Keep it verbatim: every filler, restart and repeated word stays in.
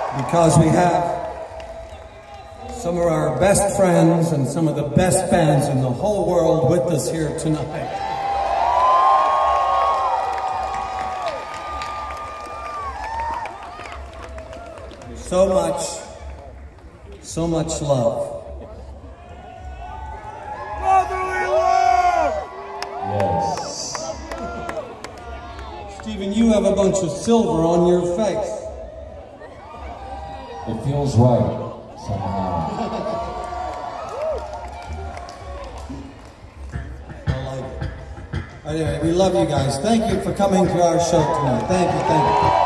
because we have some of our best friends and some of the best bands in the whole world with us here tonight. So much, so much love. Brotherly love! Yes. Stephen, you have a bunch of silver on your face. It feels right, somehow. I like it. Anyway, we love you guys. Thank you for coming to our show tonight. Thank you, thank you.